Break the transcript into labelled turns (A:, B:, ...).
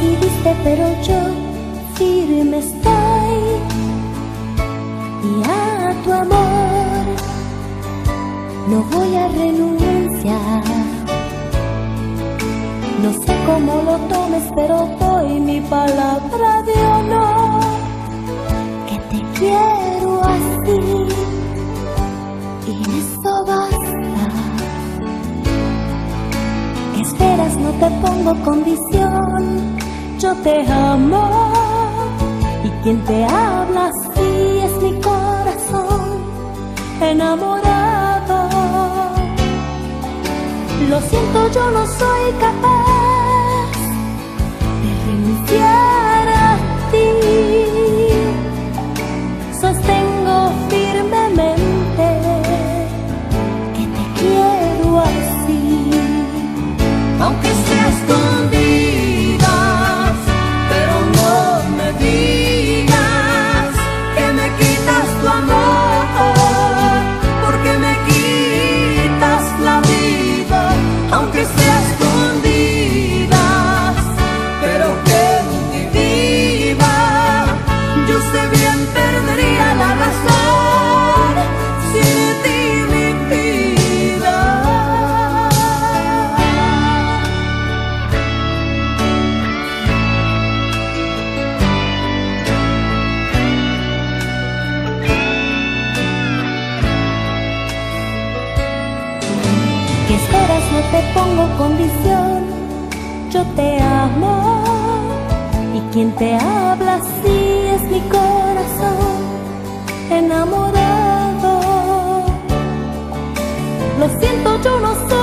A: decidiste, pero yo firme estoy. Y a tu amor no voy a renunciar. No sé cómo lo tomes, pero doy mi palabra de honor, que te quiero así, y eso basta. ¿Qué esperas? No te pongo condición, yo te amo, y quien te habla así es mi corazón enamorado. Lo siento, yo no soy capaz de renunciar a ti. Sostengo firmemente que te quiero así.
B: Aunque sea escondidas, pero no me digas que me quitas tu amor, porque me quitas la vida. Aunque sea escondidas, pero que ni viva, yo sé bien perdería la razón sin ti, mi vida.
A: ¿Qué esperas? No te pongo condición, yo te amo, y quien te habla así es mi corazón enamorado. Lo siento, yo no soy